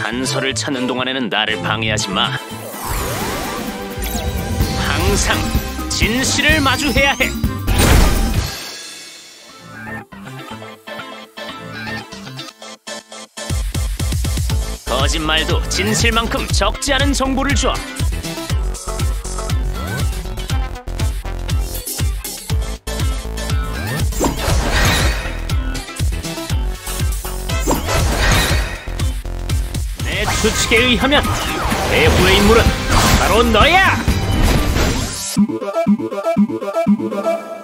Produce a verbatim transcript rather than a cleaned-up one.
단서를 찾는 동안에는 나를 방해하지 마. 항상 진실을 마주해야 해. 거짓말도 진실만큼 적지 않은 정보를 줘. 내 추측에 의하면 배후의 인물은 바로 너야!